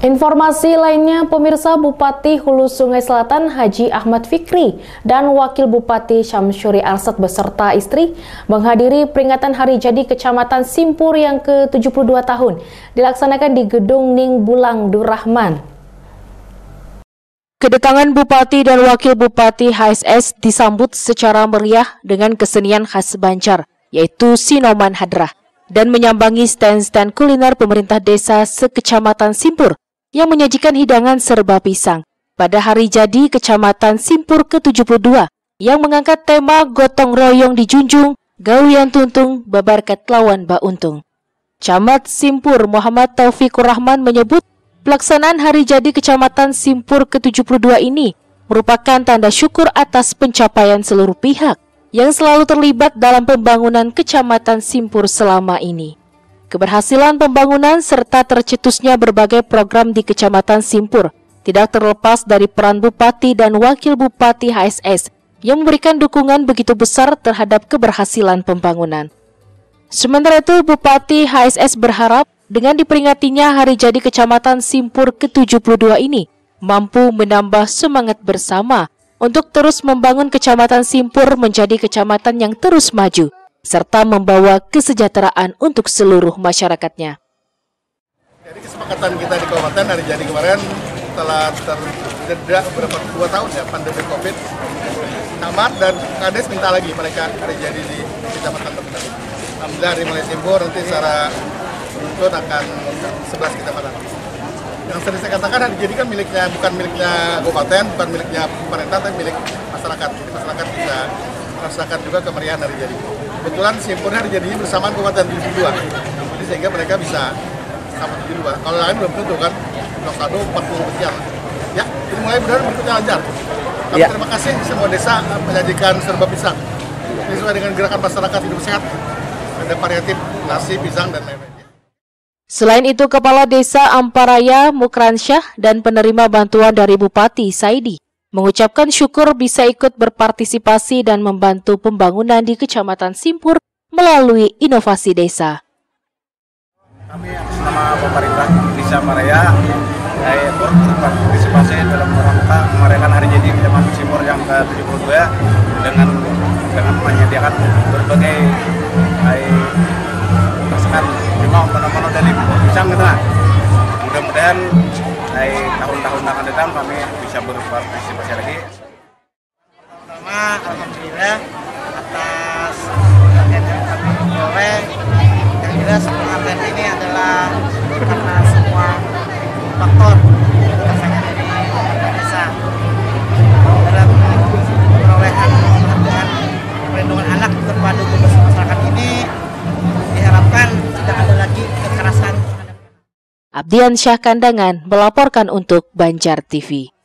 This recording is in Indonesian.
Informasi lainnya, pemirsa, Bupati Hulu Sungai Selatan Haji Ahmad Fikri dan Wakil Bupati Syamsuri Arsad beserta istri menghadiri peringatan Hari Jadi Kecamatan Simpur yang ke-72 tahun dilaksanakan di Gedung Ning Bulang Durrahman. Kedatangan Bupati dan Wakil Bupati HSS disambut secara meriah dengan kesenian khas Banjar, yaitu Sinoman Hadrah, dan menyambangi stand-stand kuliner pemerintah desa sekecamatan Simpur yang menyajikan hidangan serba pisang pada Hari Jadi Kecamatan Simpur ke-72 yang mengangkat tema Gotong Royong dijunjung, Gawian Tuntung, Babarkat Lawan Ba Untung. Camat Simpur Muhammad Taufikur Rahman menyebut pelaksanaan Hari Jadi Kecamatan Simpur ke-72 ini merupakan tanda syukur atas pencapaian seluruh pihak yang selalu terlibat dalam pembangunan Kecamatan Simpur selama ini. Keberhasilan pembangunan serta tercetusnya berbagai program di Kecamatan Simpur tidak terlepas dari peran Bupati dan Wakil Bupati HSS yang memberikan dukungan begitu besar terhadap keberhasilan pembangunan. Sementara itu, Bupati HSS berharap dengan diperingatinya Hari Jadi Kecamatan Simpur ke-72 ini mampu menambah semangat bersama untuk terus membangun Kecamatan Simpur menjadi kecamatan yang terus maju serta membawa kesejahteraan untuk seluruh masyarakatnya. Jadi kesepakatan kita di Kabupaten Hari Jadi kemarin telah terjeda beberapa 2 tahun ya pandemi COVID. Camat dan Kades minta lagi mereka Hari Jadi di kecamatan terdekat. Alhamdulillah dari mulai Simpur nanti secara beruntun akan 11 kecamatan. Yang sering saya katakan Hari Jadi kan miliknya bukan miliknya Kabupaten, bukan miliknya pemerintah, tapi milik masyarakat. Jadi masyarakat bisa merasakan juga kemeriahan Hari Jadi. Kebetulan Simpurnya Hari Jadinya bersamaan Kabupaten 72, jadi sehingga mereka bisa sama 72. Kalau lain belum tentu kan, Lokado 40 sekian. Ya, ini mulai benar berikutnya lancar. Kami terima kasih semua desa menyajikan serba pisang. Sesuai dengan gerakan masyarakat hidup sehat, ada variatif nasi, pisang, dan lain-lain. Selain itu, Kepala Desa Amparaya Mukransyah dan penerima bantuan dari Bupati Saidi mengucapkan syukur bisa ikut berpartisipasi dan membantu pembangunan di Kecamatan Simpur melalui inovasi desa. Kami atas nama pemerintah Desa Amparaya ikut berpartisipasi dalam rangka merayakan Hari Jadi Kecamatan Simpur yang ke-72 dengan menyediakan berbagai masakan menu dari pisang gitu lah. Mudah-mudahan tahun-tahun akan datang kami bisa berpartisipasi lagi. Pertama, alhamdulillah atas bagian yang kami peroleh. Yang jelas penghargaan ini adalah karena semua faktor rasanya dari desa dalam perolehan penghargaan perlindungan anak terpadu bebas masyarakat ini. Diharapkan tidak ada lagi kekerasan. Abdian Syah Kandangan melaporkan untuk Banjar TV.